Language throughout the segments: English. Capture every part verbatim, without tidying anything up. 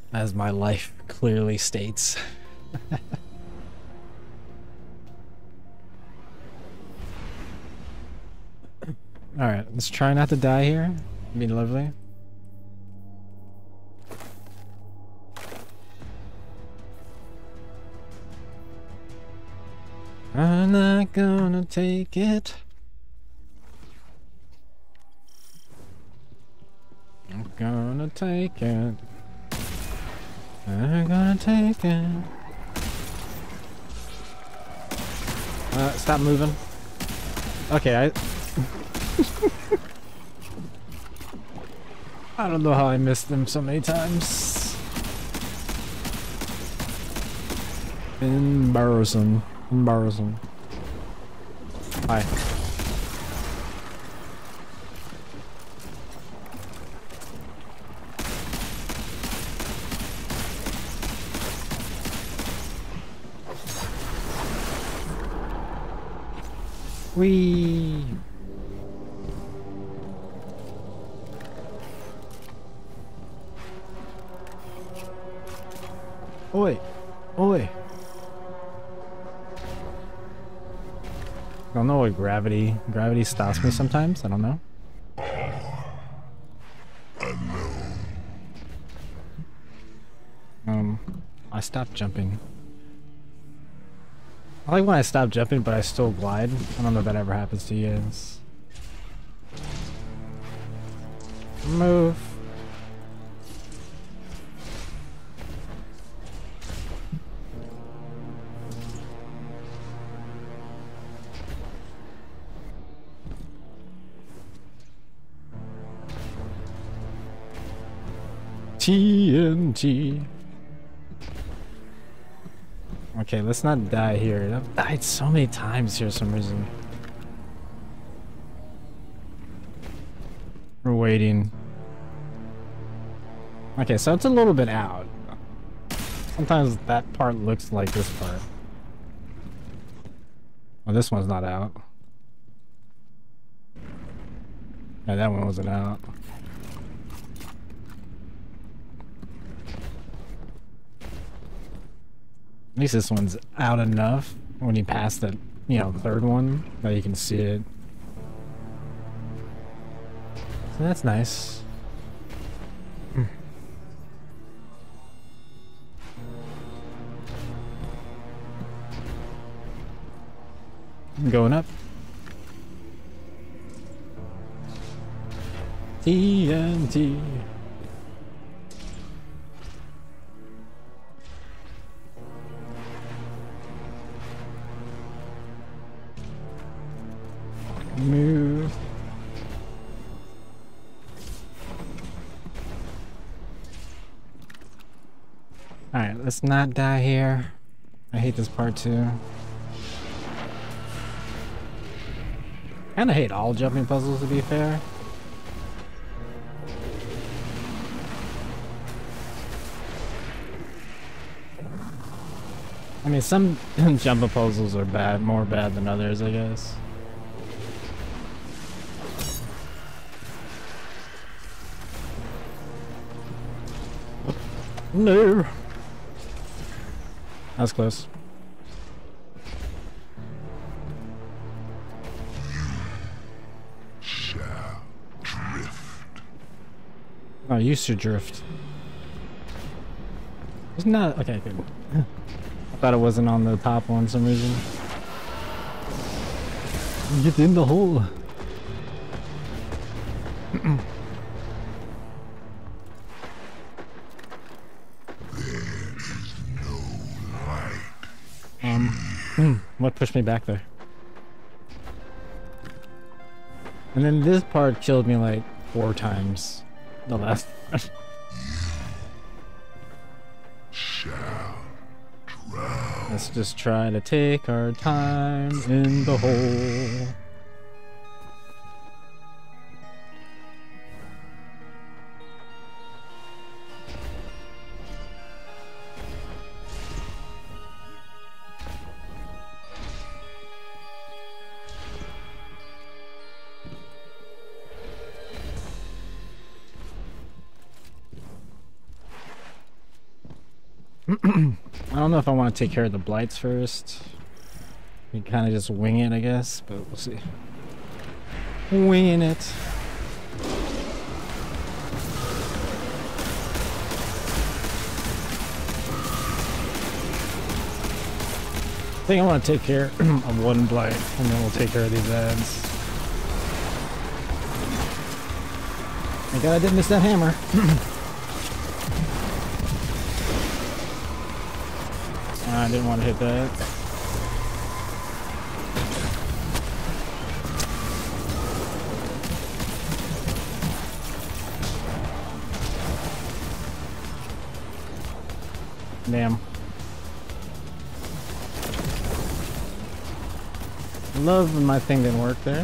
as my life clearly states. Alright, let's try not to die here. It'd be lovely. I'm not gonna take it. I'm gonna take it. I'm gonna take it. Uh, stop moving. Okay, I... I don't know how I missed them so many times. Embarrassing. Embarrassing. Hi. Whee! Oi! Oi! I don't know what gravity... Gravity stops me sometimes, I don't know. Um, I stopped jumping. I like when I stop jumping, but I still glide. I don't know if that ever happens to you guys. Move. T N T. Okay, let's not die here. I've died so many times here for some reason. We're waiting. Okay, so it's a little bit out. Sometimes that part looks like this part. Oh, this one's not out. Yeah, that one wasn't out. At least this one's out enough when you pass the, you know, third one that you can see it. So that's nice. Mm. Going up. T N T. Move. Alright, let's not die here. I hate this part too. Kinda hate all jumping puzzles, to be fair. I mean, some jumping puzzles are bad, more bad than others, I guess. No. That was close. Shall drift. Oh, I used to drift. It's not okay. Good. I thought it wasn't on the top one for some reason. Get in the hole. Um, what pushed me back there? And then this part killed me like four times. The last Shall drown. Let's just try to take our time in the hole. I don't know if I want to take care of the blights first. We kind of just wing it, I guess, but we'll see. Winging it. I think I want to take care of one blight, and then we'll take care of these ads. Thank God I didn't miss that hammer. I didn't want to hit that. Damn. Love when my thing didn't work there.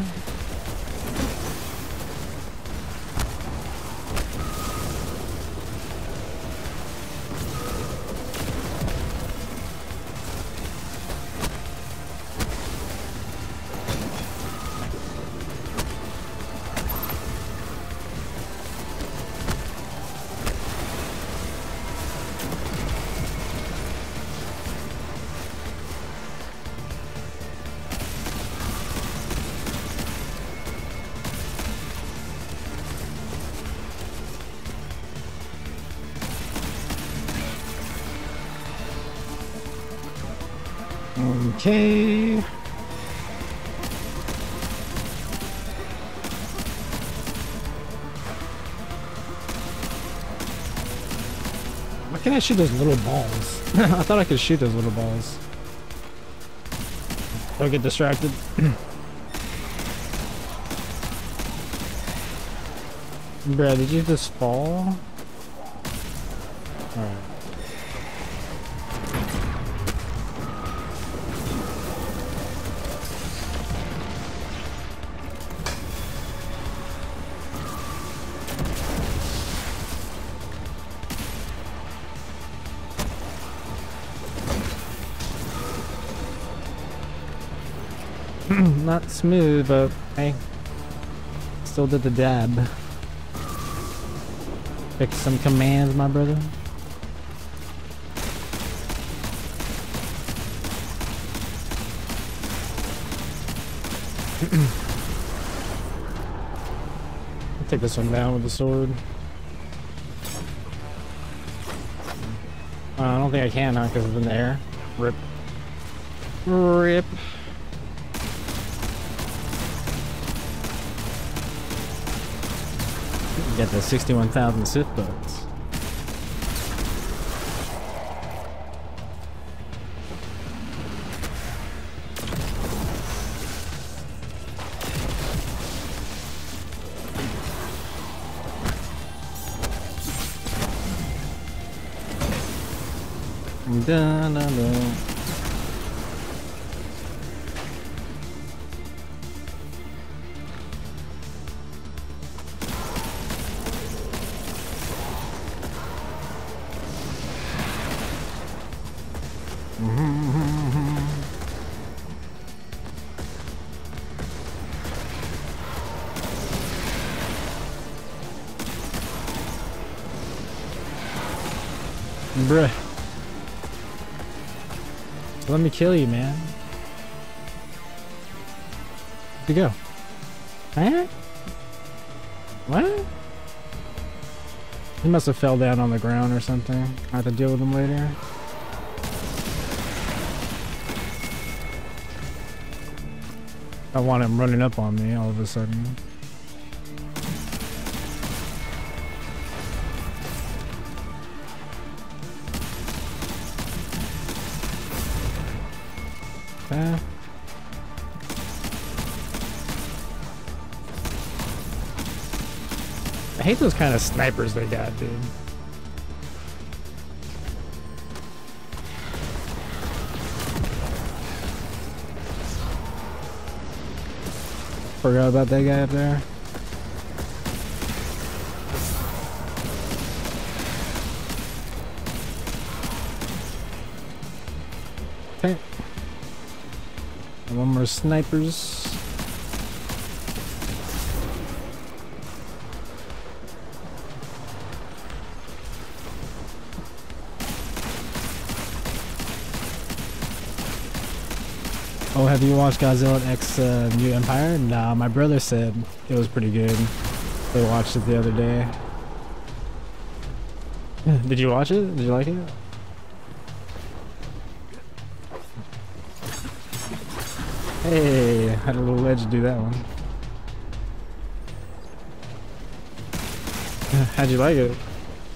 Okay. Why can't I shoot those little balls? I thought I could shoot those little balls. Don't get distracted. Bruh, did you just fall? Alright. Not smooth, but hey, still did the dab. Pick some commands, my brother. I'll take this one down with the sword. Uh, I don't think I can, huh? Because it's in the air. Rip. Rip. Get the sixty-one thousand Sith bucks. Da, da, da. Bruh. Let me kill you, man. Where'd you go? Huh? What? He must have fell down on the ground or something. I have to deal with him later. I want him running up on me all of a sudden. Okay. I hate those kind of snipers they got, dude. Forgot about that guy up there. Okay. And one more snipers. Oh, have you watched Godzilla X uh, New Empire? Nah, my brother said it was pretty good. They watched it the other day. Did you watch it? Did you like it? Hey, had a little ledge to do that one. How'd you like it?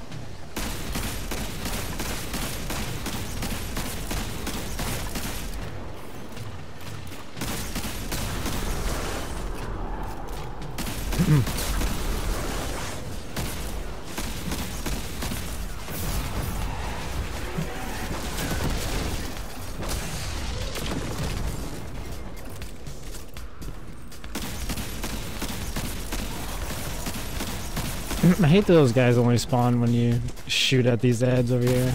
I hate those guys only spawn when you shoot at these ads over here.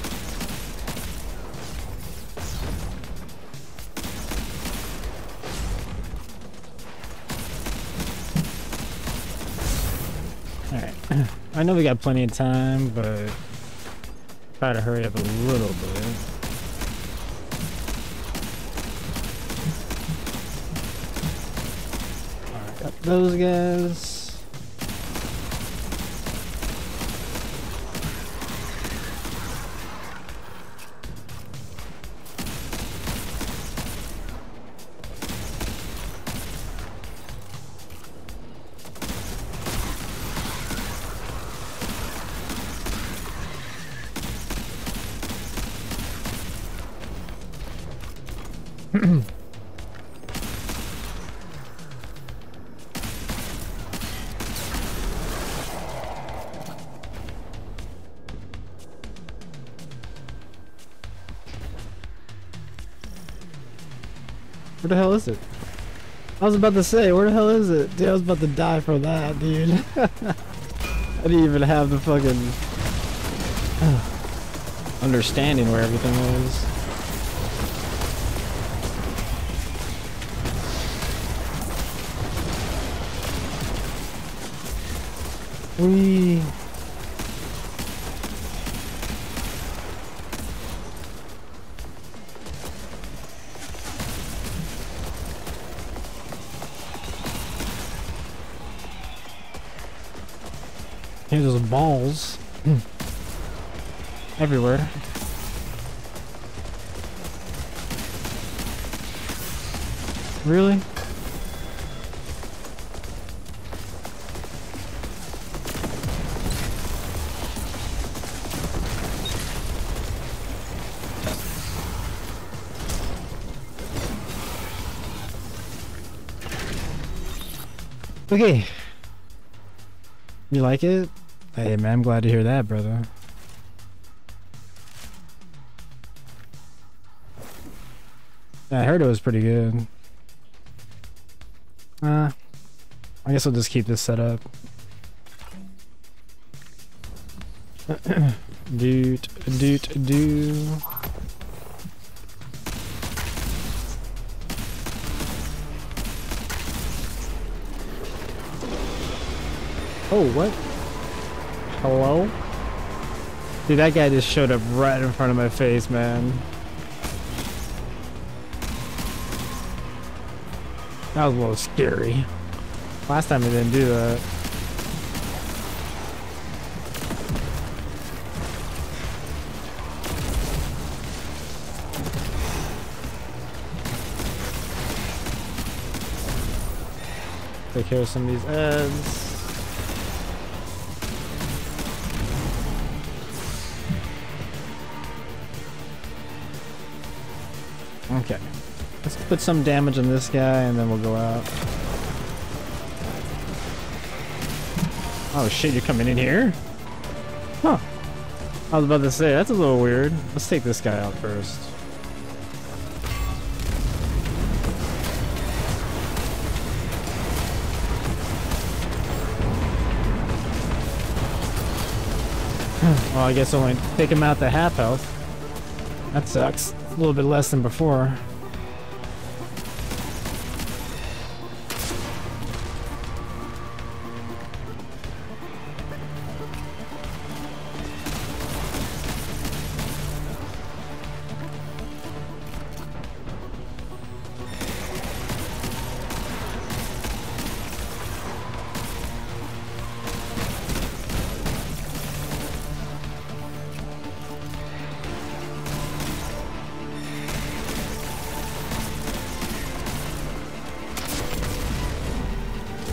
Alright. I know we got plenty of time, but try to hurry up a little bit. Alright, got those guys. Where the hell is it? I was about to say, where the hell is it? Dude, I was about to die for that, dude. I didn't even have the fucking uh, understanding where everything was. We. Here's those balls everywhere. Really? Okay. You like it? Hey man, I'm glad to hear that, brother. Yeah, I heard it was pretty good. Uh, I guess I'll just keep this set up. Doot, doot, doo. Oh, what? Hello? Dude, that guy just showed up right in front of my face, man. That was a little scary. Last time I didn't do that. Take care of some of these ads. Okay, let's put some damage on this guy and then we'll go out. Oh shit, you're coming in here? Huh. I was about to say, that's a little weird. Let's take this guy out first. Well, I guess I'll only take him out to half health. That sucks. A little bit less than before.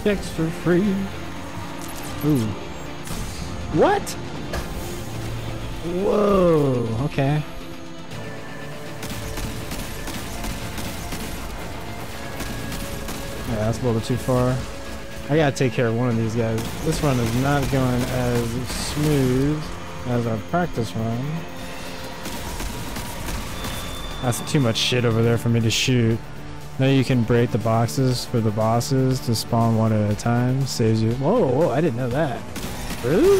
Checks for free. Ooh. What? Whoa. Okay. Yeah, that's a little bit too far. I gotta take care of one of these guys. This run is not going as smooth as our practice run. That's too much shit over there for me to shoot. Now you can break the boxes for the bosses to spawn one at a time. Saves you. Whoa, whoa, I didn't know that. Really?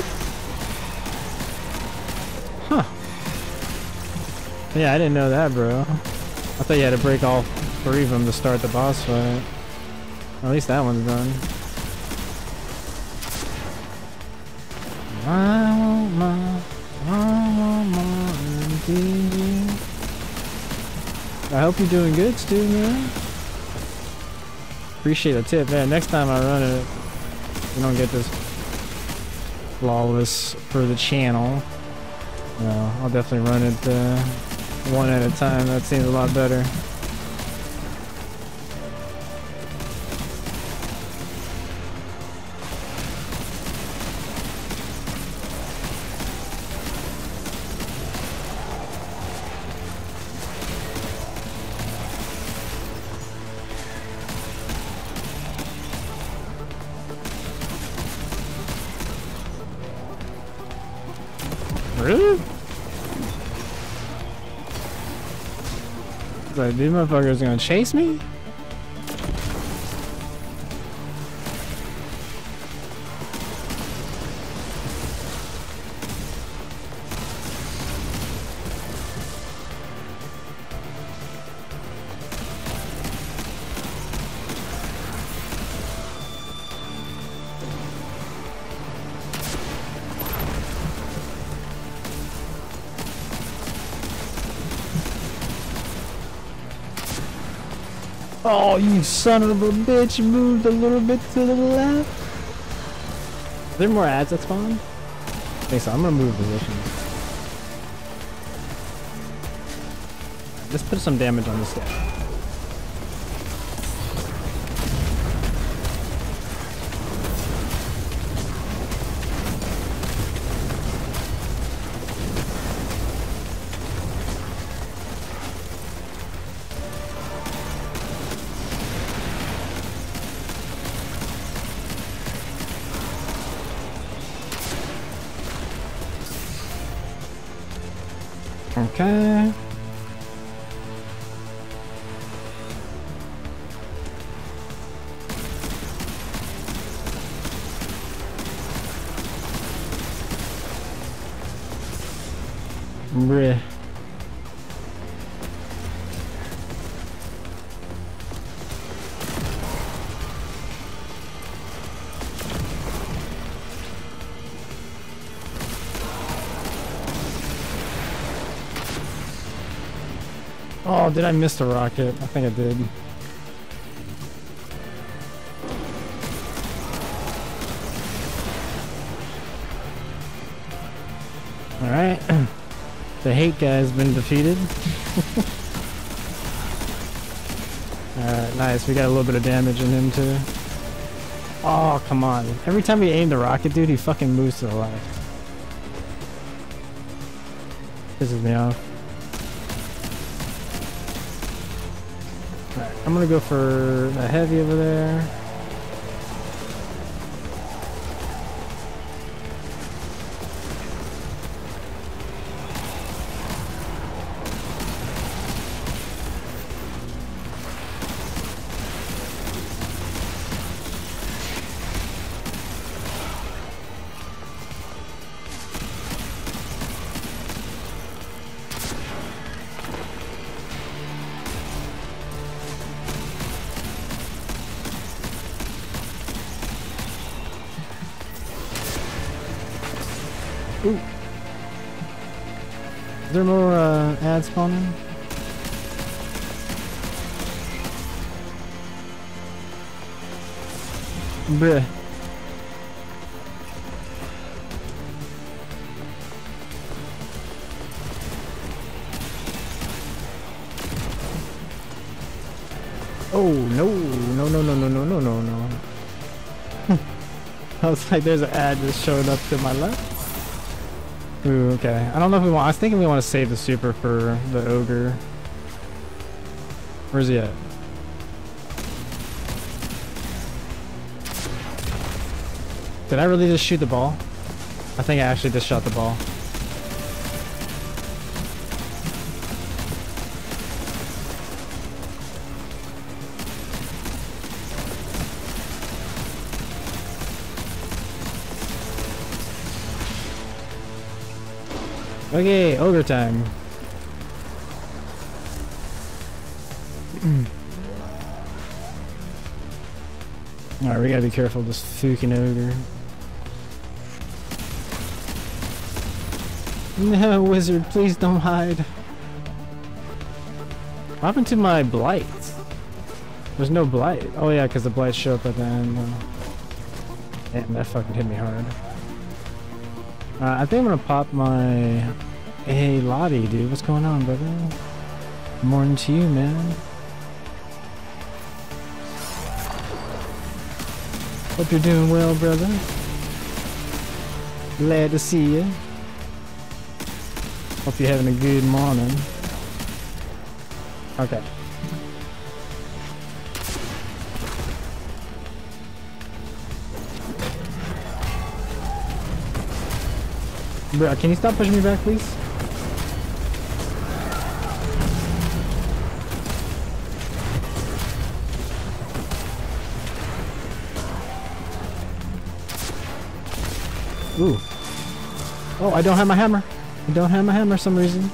Huh. Yeah, I didn't know that, bro. I thought you had to break all three of them to start the boss fight. Or at least that one's done. I want more, I want more indeed. I hope you're doing good, Stu, man. Appreciate the tip, man. Next time I run it, we don't get this flawless for the channel. No, I'll definitely run it uh, one at a time. That seems a lot better. Really? It's like, these motherfuckers gonna chase me? Oh, you son of a bitch, moved a little bit to the left. Is there more ads that spawn? I think so. I'm gonna move positions. Let's put some damage on this guy. Okay. Bruh. Oh, did I miss the rocket? I think I did. Alright. The hate guy has been defeated. Alright, nice. We got a little bit of damage in him too. Oh, come on. Every time we aim the rocket, dude, he fucking moves to the left. Pisses me off. Alright, I'm gonna go for the heavy over there. Ooh. Is there more uh, ads spawning? Bruh. Oh no, no, no, no, no, no, no, no, no. I was like, there's an ad just showing up to my left. Ooh, okay. I don't know if we want. I was thinking we want to save the super for the ogre. Where's he at? Did I really just shoot the ball? I think I actually just shot the ball. Okay, ogre time. Alright, we gotta be careful of this fucking ogre. No, wizard, please don't hide. What happened to my blight? There's no blight. Oh yeah, because the blights show up at the end. Damn, that fucking hit me hard. Uh, I think I'm gonna pop my... Hey, Lottie, dude. What's going on, brother? Morning to you, man. Hope you're doing well, brother. Glad to see you. Hope you're having a good morning. Okay. Bro, can you stop pushing me back, please? Ooh. Oh, I don't have my hammer. I don't have my hammer for some reason.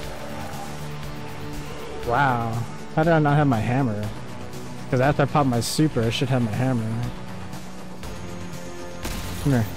Wow. How did I not have my hammer? Because after I pop my super, I should have my hammer. Come here.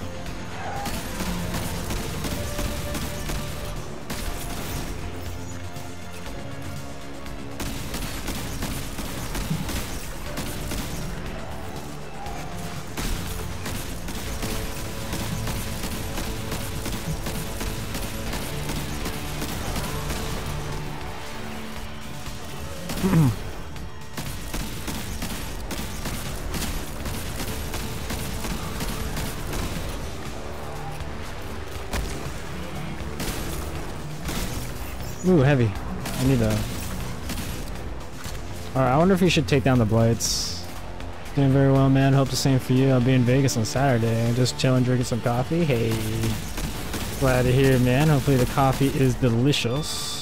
Ooh, heavy. I need a... Alright, I wonder if you should take down the blights. Doing very well, man. Hope the same for you. I'll be in Vegas on Saturday. Just chilling, drinking some coffee. Hey. Glad to hear, man. Hopefully the coffee is delicious.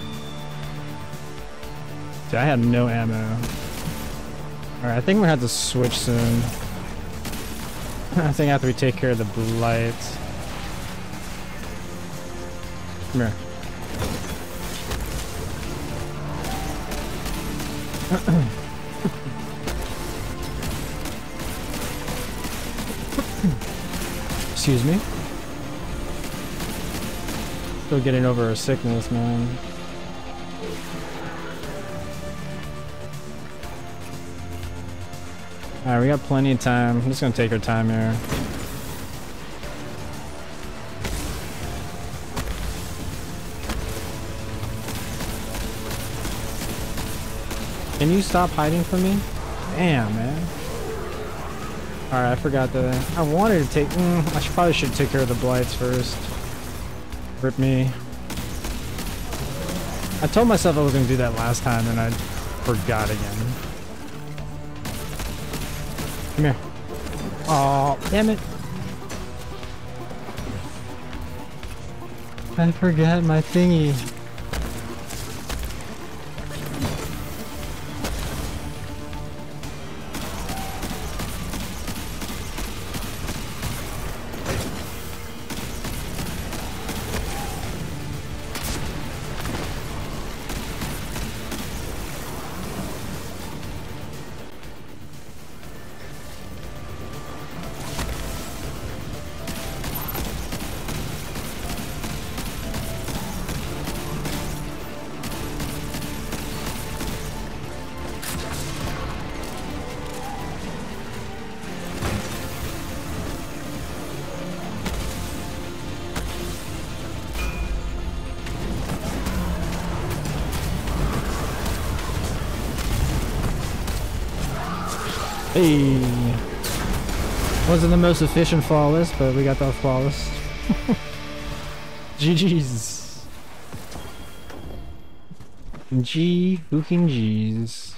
Dude, I have no ammo. Alright, I think we're gonna have to switch soon. I think after we take care of the blight. Come here. Excuse me. Still getting over a sickness, man. Alright, we got plenty of time. I'm just gonna take our time here. Can you stop hiding from me? Damn, man. Alright, I forgot that. I wanted to take... Mm, I should, probably should take care of the blights first. Rip me. I told myself I was going to do that last time and I forgot again. Come here. Oh, damn it. I forgot my thingy. Hey. Wasn't the most efficient flawless, but we got that flawless. G G's. G fucking G's.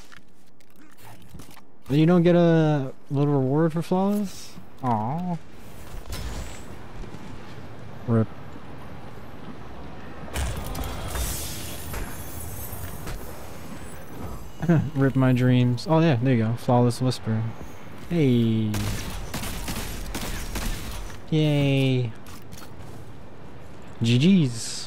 You don't get a little reward for flawless? Aww. Rip. Rip my dreams. Oh yeah, there you go. Flawless Whisper. Hey. Yay. G G's.